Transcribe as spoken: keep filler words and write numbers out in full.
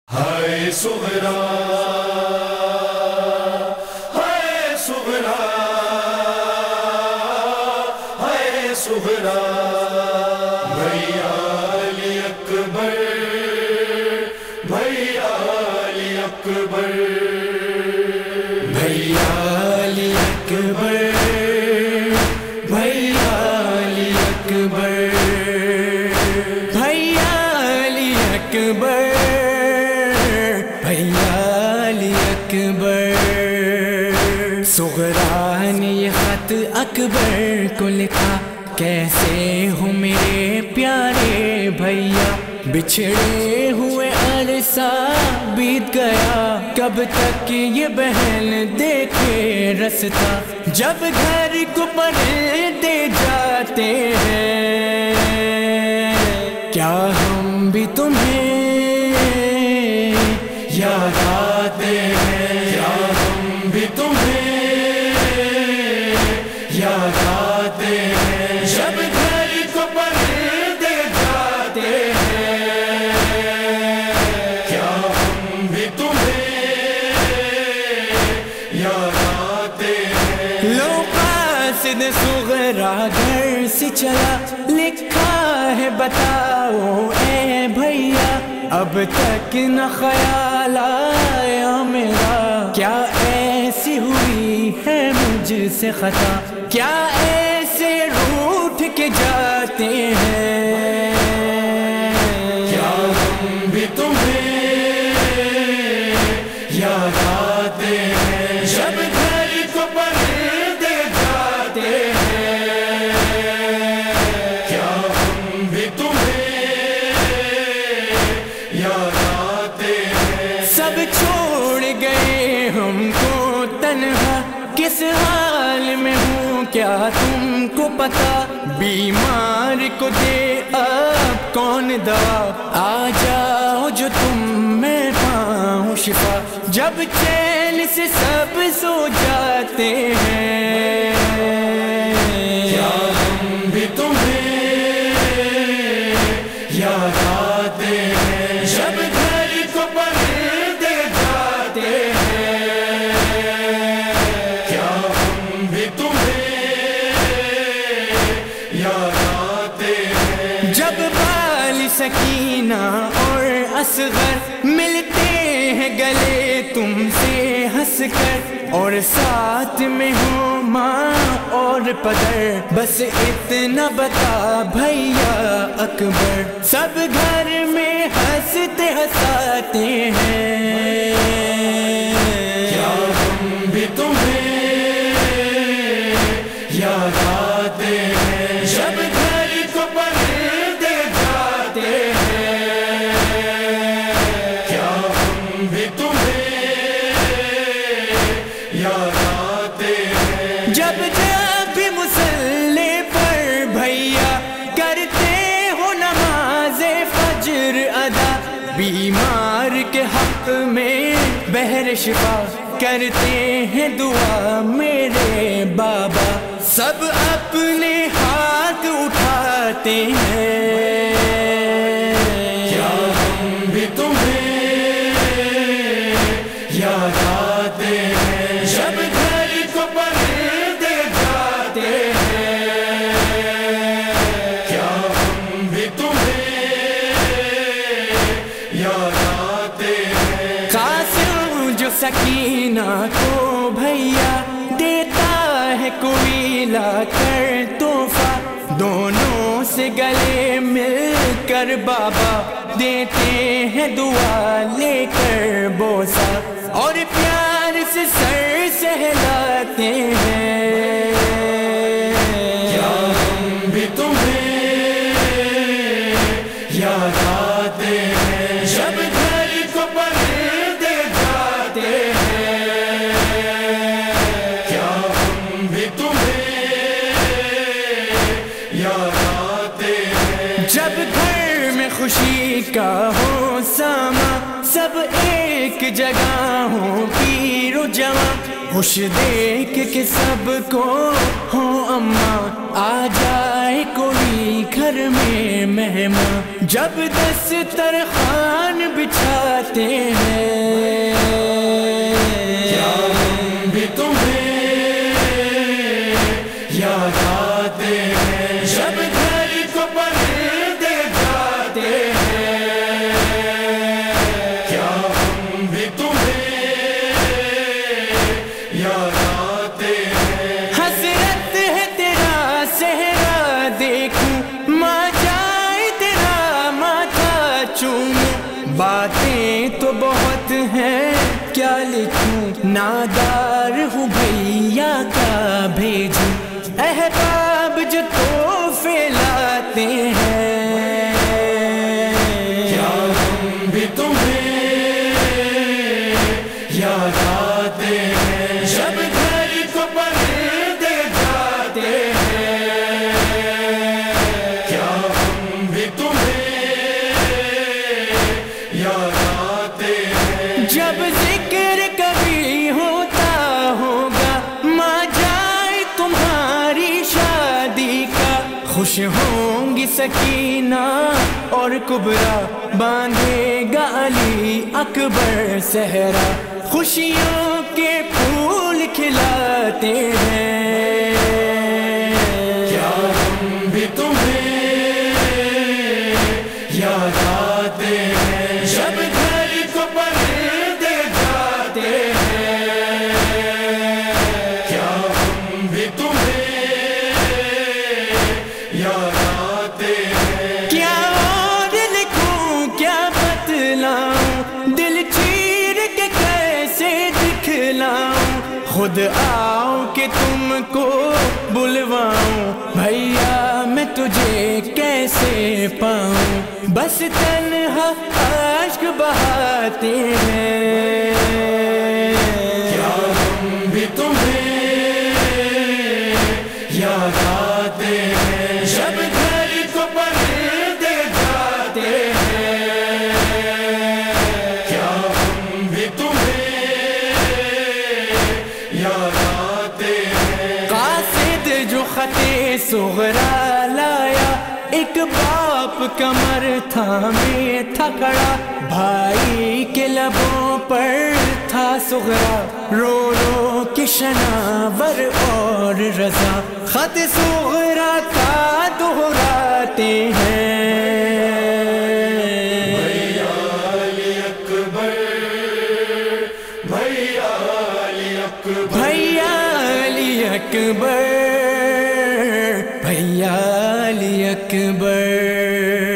ہائے صغرا ہائے صغرا ہائے صغرا بھیا علی اکبر بھیا علی اکبر بھیا علی اکبر بھیا علی اکبر بھیا علی اکبر صغرا نے یہ خط اکبر کو لکھا، کیسے ہو میرے پیارے بھیا، بچھڑے ہوئے عرصہ بیت گیا، کب تک یہ بہن دیکھے رستا، جب گھر کو پردے جاتے ہیں کیا ہم بھی تمہیں یاد آتے ہیں، کیا ہم بھی تمہیں یاد آتے ہیں، جب گھر کو پردے جاتے ہیں کیا ہم بھی تمہیں یاد آتے ہیں۔ لو قاصد صغرا گھر سے چلا، لکھا ہے بتاؤ اے بھیا، اب تک نہ خیال آیا میرا، کیا ایسی ہوئی ہے مجھ سے خطا، کیا ایسے روٹھ کے جاتے ہیں، کیا ہم بھی تمہیں یاد آتے ہیں، جب گھر کو پردے جاتے ہیں کیا ہم بھی تمہیں یاد آتے ہیں۔ سب چھوڑ گئے ہم کو تنہا، کس حال میں ہوں کیا تم کو پتا، بیمار کو دے اب کون دوا، آ جاؤ جو تم میں پاؤں شفا، جب چین سے سب سو جاتے ہیں کیا ہم بھی تمہیں یاد آتے ہیں، جب گھر کو پردے جاتے ہیں کیا ہم بھی تمہیں یاد آتے ہیں۔ جب بال سکینہ اور اصغر ملتے ہیں گلے تم سے ہنس کر، اور ساتھ میں ہو ماں اور پدر، بس اتنا بتا بھیا اکبر، سب گھر میں ہنستے ہنساتے ہیں کیا ہم بھی تمہیں یاد آتے ہیں، جب گھر کو پردے جاتے ہیں کیا ہم بھی تمہیں یاد آتے ہیں۔ جب جب بھی مصلی پر بھیا کرتے ہو نماز فجر ادا، بیمار کے حق میں بہر شفا کرتے ہیں دعا میرے بابا، سب اپنے ہاتھ اٹھاتے ہیں کیا ہم بھی تمہیں یاد آتے ہیں، جب گھر کو پردے جاتے ہیں کیا ہم بھی تمہیں یاد آتے ہیں۔ قاسم جو سکینہ کو بھیا دیتا ہے کوئی لا کر تحفہ، دونوں سے گلے مل کر بابا دیتے ہیں دعا لے کر بوسہ، اور پیار سے سر سہلاتے ہیں کیا ہم بھی تمہیں یاد آتے ہیں، جب گھر کو پردے جاتے ہیں کیا ہم بھی تمہیں یاد آتے ہیں۔ جب گھر میں خوشی کا ہو ساما، سب ایک جگہ ہو پیر و جوان، خوش دیکھ کے سب کو ہو اماں، آ جائے کوئی گھر گھر میں مہمان جب دسترخوان بچھاتے ہیں، کیا ہم بھی تمہیں یاد آتے ہیں جب گھر کو پردے جاتے ہیں، کیا ہم بھی تمہیں یاد آتے ہیں۔ حسرت ہے تیرا صحرا دیکھوں، ماں جائے تیرا ماتھا چوموں، باتیں تو بہت ہیں کیا لکھوں، نادار ہوں بھیا کا بھیجوں، احباب جو تحفے لاتے ہیں، کیا ہم بھی تمہیں یاد آتے ہیں جب گھر کو پردے جاتے ہیں، کیا ہم بھی تمہیں یاد آتے ہیں۔ جب ذکر کبھی ہوتا ہوگا ماں جائے تمہاری شادی کا، خوش ہوں گی سکینہ اور کبرا، باندھے گا علی اکبر صحرا، خوشیوں کے پھول کھلاتے ہیں، کیا ہم بھی تمہیں یاد آتے ہیں جب گھر کو پردے جاتے ہیں، کیا ہم بھی تمہیں یاد آتے ہیں۔ کیا اور لکھوں کیا بتلاؤں، دل چیر کے کیسے دکھلاؤں، خود آؤ کہ تم کو بلواؤں، بھیا میں تجھے کیسے پاؤں، بس تنہا اشک بہاتے ہیں، کیا ہم بھی تمہیں یاد آتے ہیں جب گھر کو پردے جاتے ہیں، کیا ہم بھی تمہیں یاد آتے ہیں۔ قاصد جو خط صغرا لایا، ایک باپ کمر تھامے تھا کھڑا، بھائی کے لبوں پر تھا صغرا، رو رو کے شناور اور رضا، خط صغرا کا دہراتے ہیں، بھیا علی اکبر، بھیا علی اکبر، بھیا علی اکبر، بھیا علی اکبر۔